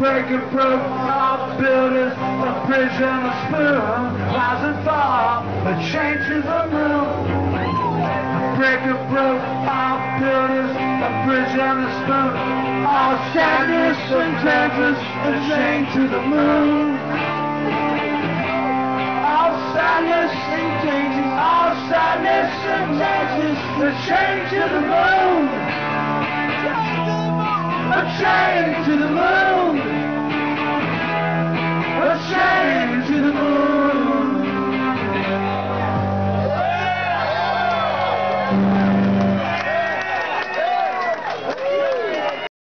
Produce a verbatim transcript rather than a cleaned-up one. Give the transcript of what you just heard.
break and broke all builders, a bridge and a spoon, rise and fall, a chain to the moon. A break and broke all builders, a bridge and a spoon, all sadness and tempest, a chain to the moon. All sadness and changes, all sadness and changes, a chain to the moon. A chain to the moon.